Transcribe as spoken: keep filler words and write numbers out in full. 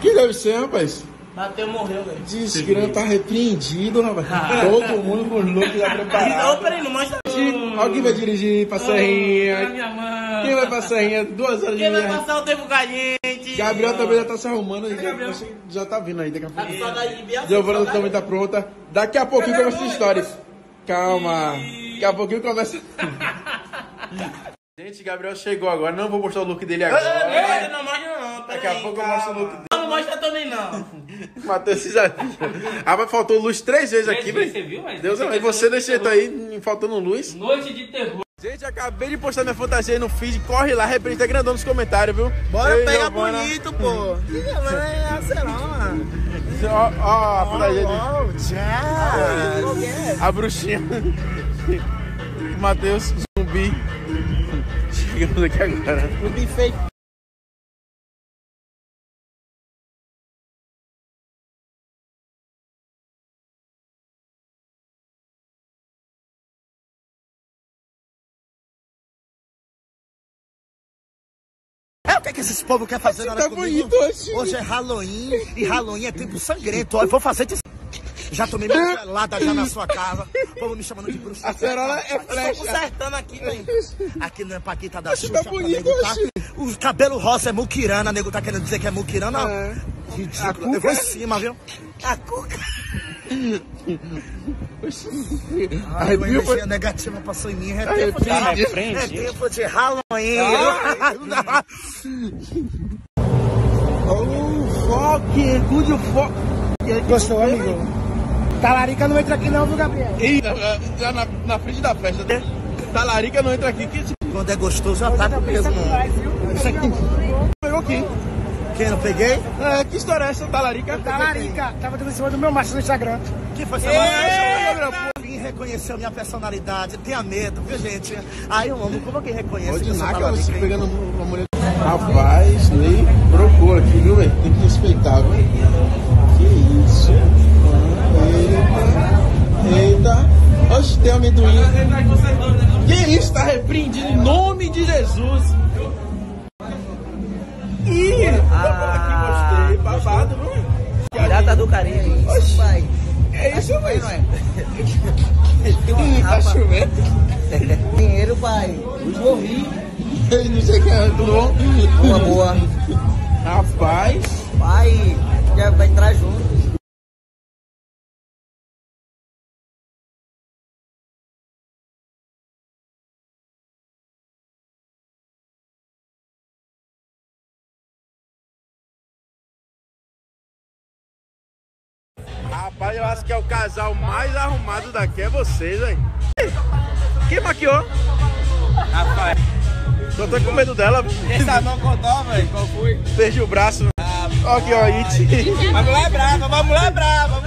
Que deve ser, rapaz? Bateu, morreu, velho. Desgrama tá repreendido, rapaz. Ah. Todo mundo com os looks já preparados. Não, peraí, não mostra. Olha quem vai dirigir pra Serrinha. Minha mãe. Quem vai pra Serrinha? Duas horas de Quem vai passar o tempo com a gente? Gabriel também já tá se arrumando. Já, já tá vindo aí daqui a pouco. Tá Giovana também tá pronta. Daqui a pouquinho começa a história. Calma. Daqui a pouquinho começa. Gente, Gabriel chegou agora. Não vou mostrar o look dele agora. Não, não mostra não. Daqui a pouco eu mostro o look dele. Não mostra também não. Matheus, já... Ah, mas faltou luz três vezes aqui, velho. Você viu, mas... Deus, e você desse jeito aí, faltando luz. Noite de terror. Gente, acabei de postar minha fantasia aí no feed. Corre lá, representa grandão nos comentários, viu? Bora Ei, pegar Giovana. Bonito, pô. Giovana é acerona. Ó, ó, a fantasia Oh, tchau. A bruxinha. Matheus, zumbi. Chegamos aqui agora. Zumbi feio. O que é que esses povos querem fazer na hora Tá comigo? bonito hoje. Hoje é Halloween e Halloween é tempo sangrento. Ó, eu vou fazer isso. Já tomei minha gelada já na sua casa. O povo me chamando de bruxa. A cerola é flecha. Tô consertando aqui, velho. Aqui não é Paquita da Acho Xuxa. tá bonito, nego, tá? oxi. O cabelo rosa é muquirana, nego tá querendo dizer que é muquirana. É. Ridículo. Eu vou em cima, viu? A cuca. Ai, uma energia negativa passou em mim. É tempo de, Tá na é frente. tempo de Halloween. Oh, foque, good foque. Gostou, amigo? Talarica não entra aqui não, viu, Gabriel? Eita, já na, na frente da festa. Talarica não entra aqui. Que... Quando é gostoso, ataca mesmo. Isso aqui. Pegou aqui. Quem não peguei? É, que história é essa, Talarica? Talarica, tava dando em cima do meu macho no Instagram. Que foi essa macho? Quem reconheceu minha personalidade, tenha medo, viu, gente? Ai, eu amo, como alguém reconhece Pode que eu sou naca, talarica, você hein? pegando uma mulher. Rapaz, Ney brocou aqui, viu, velho? Tem que respeitar, viu? Que isso? Eita, eita. Oxe, tem amendoim. Que isso? Tá repreendido em nome de Jesus. Ih, ah, aqui, gostei. Babado, viu? Pirata do Caribe. Oxe, Pai. é isso, velho. Hum, Tá chovendo. Dinheiro, pai. Morri. Não sei o que é, tudo bom? Boa, boa. Rapaz. Pai, já vai entrar junto. Rapaz, eu acho que é o casal mais arrumado daqui, é vocês, velho. Quem maquiou? Rapaz. Eu tô com medo dela. Quem sabe não contou, velho? Qual foi? Perdi o braço. Ah, ó aqui, ó, It. a mulher é brava, a mulher é brava.